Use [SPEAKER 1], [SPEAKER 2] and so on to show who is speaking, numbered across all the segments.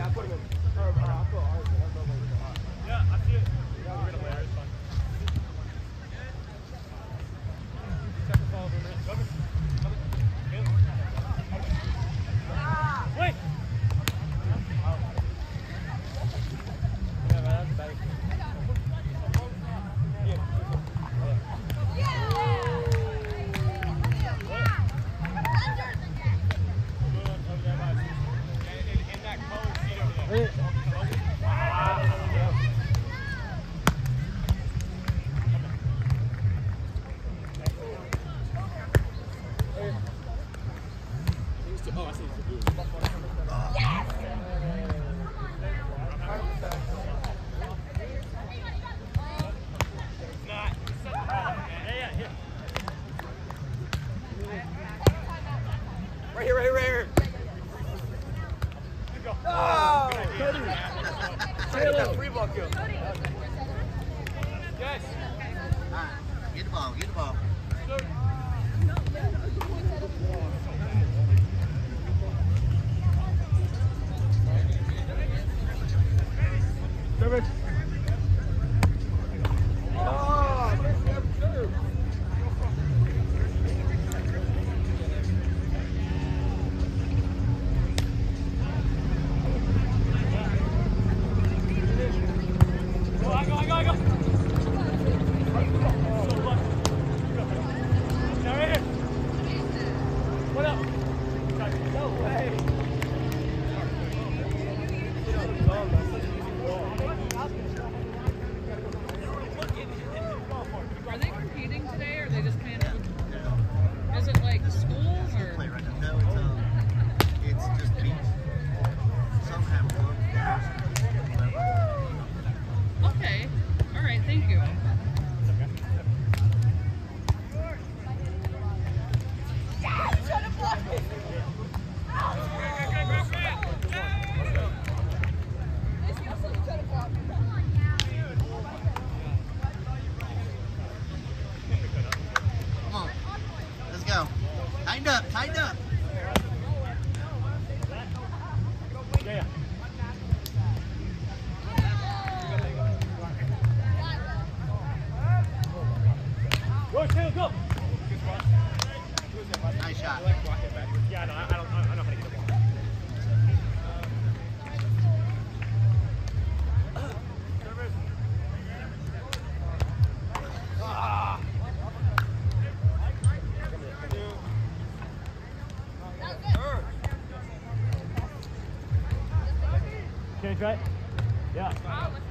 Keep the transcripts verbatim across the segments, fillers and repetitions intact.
[SPEAKER 1] Change right? Yeah.
[SPEAKER 2] Wow, let's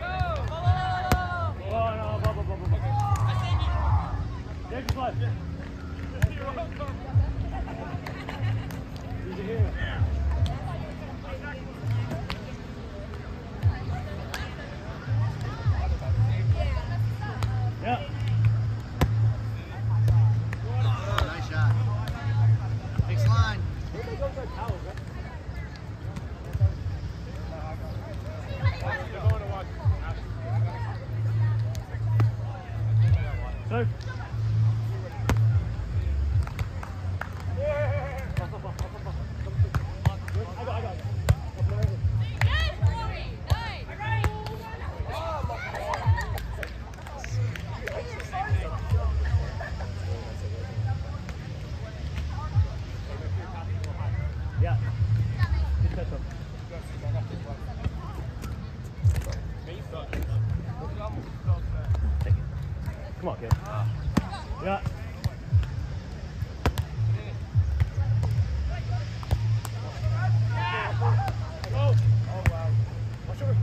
[SPEAKER 2] go!
[SPEAKER 1] Oh, no, blah, blah, blah, blah, blah. Change the slide. Easy here. Yeah.
[SPEAKER 3] Oh, nice shot. Next line.
[SPEAKER 1] Two. Yeah. Good catch up. Come on, kid. Yeah. Oh, wow. Watch over.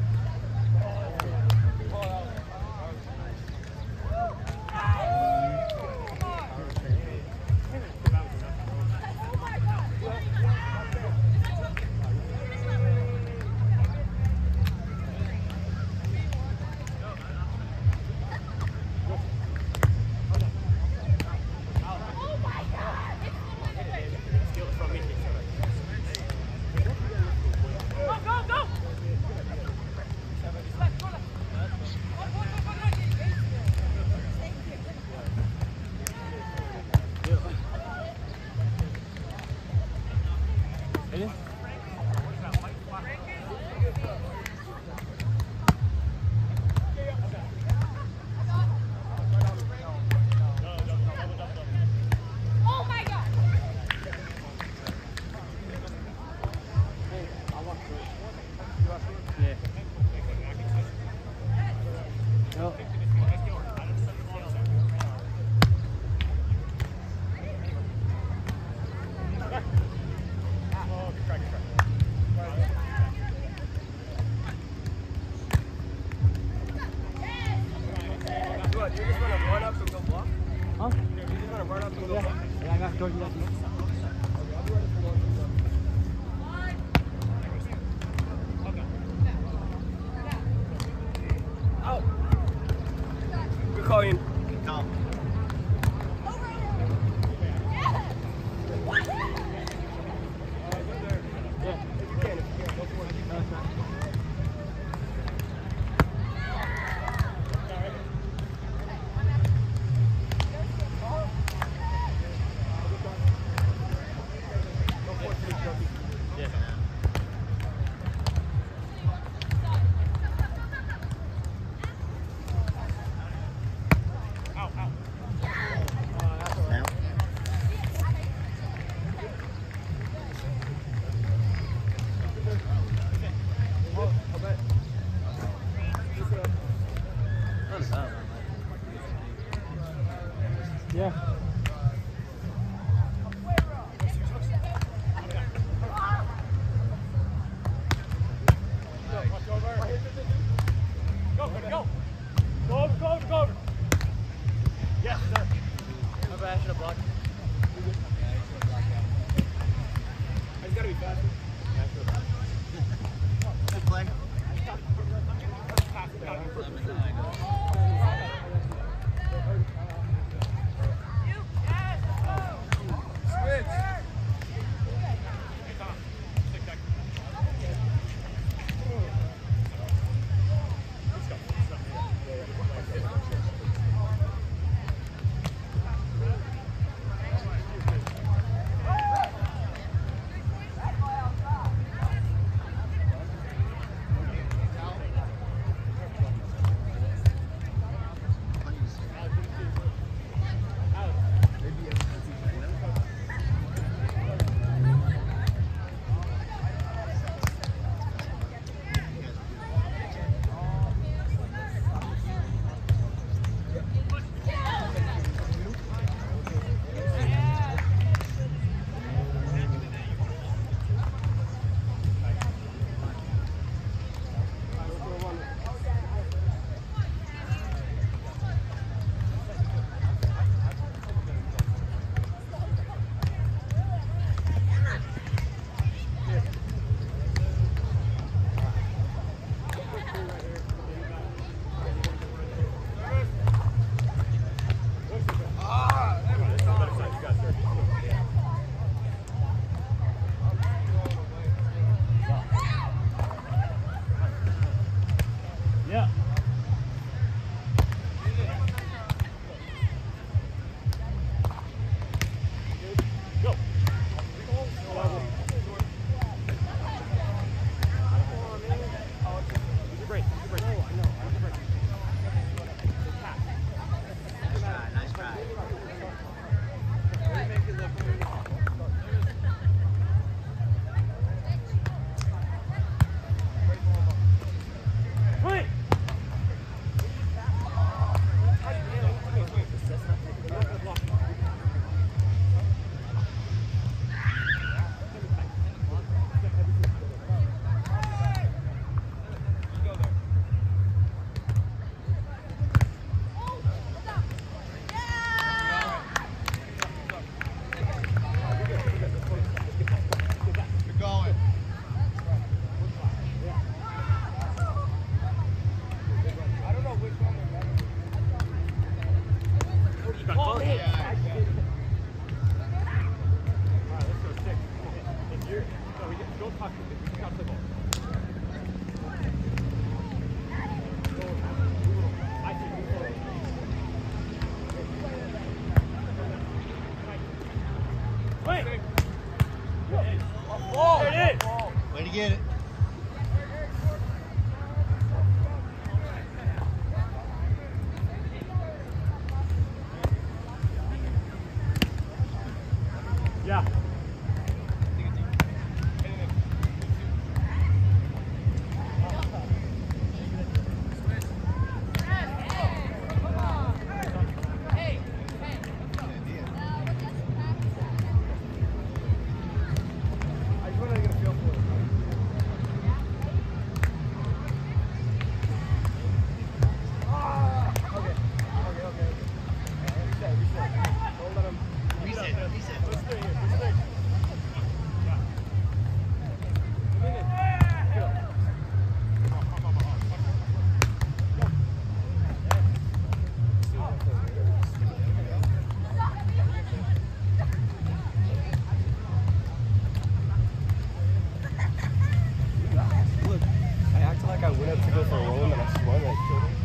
[SPEAKER 2] you just want to run up and go block?
[SPEAKER 4] Huh?
[SPEAKER 2] You just want to run up and go
[SPEAKER 4] Yeah.
[SPEAKER 2] block?
[SPEAKER 4] Yeah, I got to go do that.
[SPEAKER 2] Okay, I'll be ready for one. Out. Good call, Ian.
[SPEAKER 3] Good call.
[SPEAKER 2] Yeah, if you can, if you can, go for it.
[SPEAKER 4] No, it's not.
[SPEAKER 3] Now.
[SPEAKER 4] Yeah.
[SPEAKER 1] Go, go, go. Go over, go over, go over. Yes, sir.
[SPEAKER 4] My bad, I should have blocked.
[SPEAKER 2] I just gotta be faster.
[SPEAKER 3] Good play.
[SPEAKER 2] Switch.
[SPEAKER 1] Let's go. Let's go.
[SPEAKER 2] up to go for a roll and then I swung and I killed him.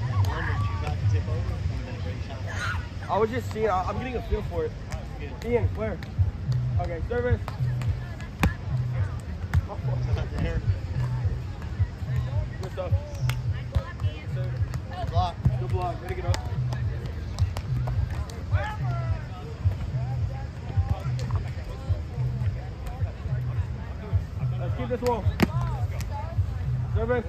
[SPEAKER 2] I was just seeing, I'm getting a feel for it. Ian, where? Okay, service. Good stuff.
[SPEAKER 3] Good block.
[SPEAKER 2] Good block. Way to get up. Let's keep this roll. Service.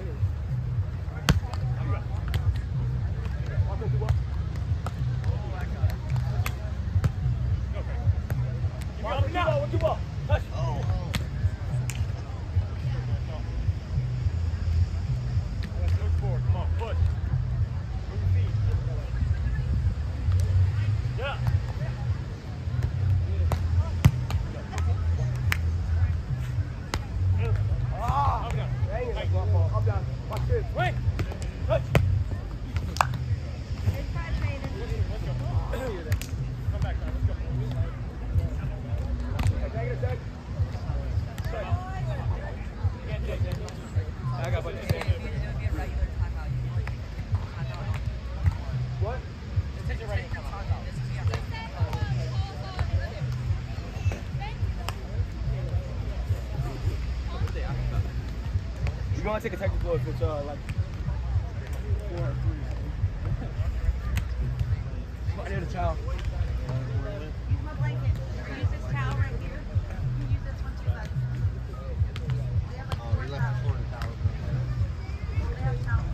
[SPEAKER 2] You want to take a technical if it's uh, like four or three. I need a towel.
[SPEAKER 5] Use my blanket. Use this towel right here. You use this one too, bud. We have like
[SPEAKER 3] Oh,
[SPEAKER 5] four
[SPEAKER 3] we left the
[SPEAKER 5] towels.
[SPEAKER 3] Florida towels.
[SPEAKER 5] We have towels.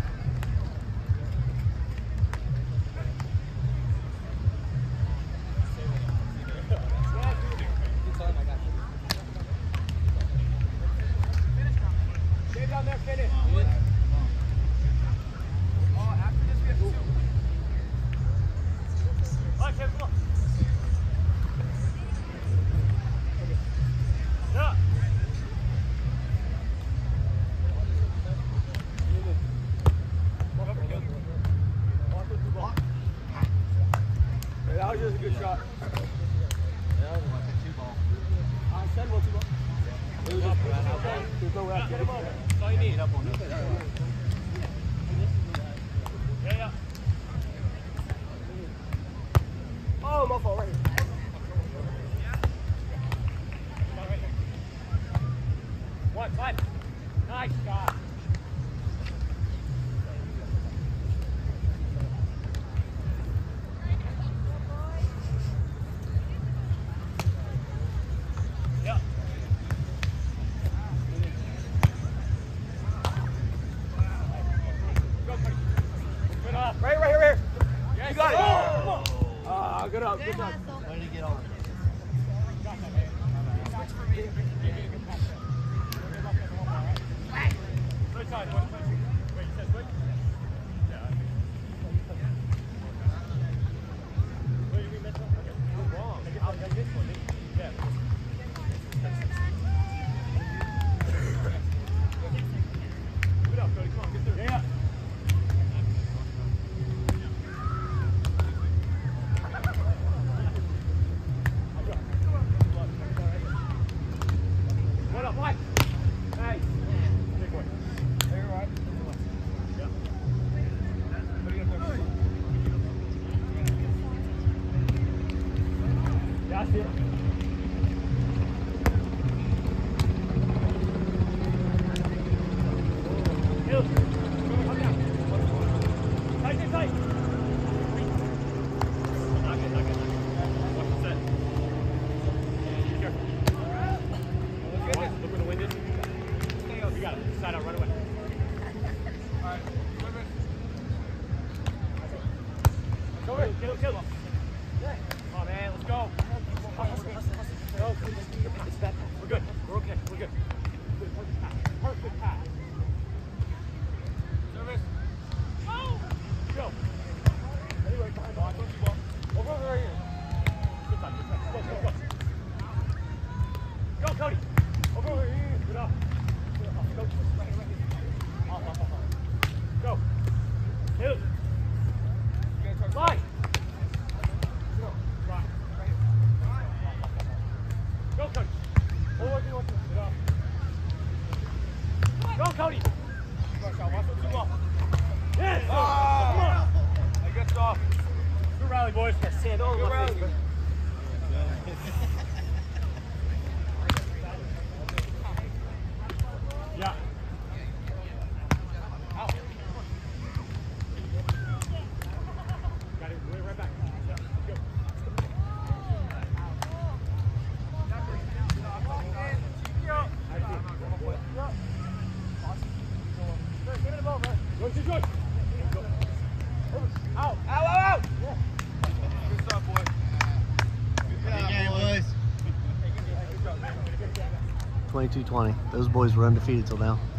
[SPEAKER 2] Stay down there, finish. That was just a good shot.
[SPEAKER 3] Yeah, we want to two ball.
[SPEAKER 2] I said one, two ball. It was just there's no rest. Get him over. That's all you need. Up on this. Yeah, yeah. Oh, my fault, right here. One, five. Nice shot. Yeah. Right, right here, right here. Yes. You got it. Ah, good up, good up.
[SPEAKER 3] Way to get on.
[SPEAKER 1] Right side. Wait, you said switch? Yeah. Wait, you mean that's not okay. You're wrong. I get, I get this one, didn't you? Yeah. Good up, Cody. Come on, get through. Yeah. What up, Mike? Nice. Big one. There, right? Yeah. What do you got there? Yeah, I see it. Hill. Come down. Tight, tight, tight. Knock it, knock it, knock it. Watch the set. Be careful. Look where the wind is. You got it. Side out, run away. Alright. Go ahead. Kill him, kill him. Come on, man. Let's go. Go. It's back. We're good. We're okay. We're good. Good. Perfect pass. Perfect pass. Service. Oh! Go. Anyway, behind the line. Over over right here. Good time. Good time. Go, go, go. Go, Cody. Over over here. Good up. Good up. Go. Right here, right here. Off, off, off, off. Go. Hill. Line. Go. Right. Right here. Go, Cody. Hold on, do one, two. Get up. Go, Cody. Yes!
[SPEAKER 2] Oh.
[SPEAKER 1] Come on!
[SPEAKER 2] Hey, good stuff.
[SPEAKER 1] Good rally, boys.
[SPEAKER 2] Got sand all over my face.
[SPEAKER 1] Yeah. Out. Got it. Way right back. Yeah. Go. Give it a ball, man. Go, George. Go. Out.
[SPEAKER 2] Ow, ow, ow!
[SPEAKER 1] Yeah.
[SPEAKER 2] Good stuff, boy.
[SPEAKER 3] Good game, boys.
[SPEAKER 1] Good job, man.
[SPEAKER 6] twenty-two twenty. Those boys were undefeated till now.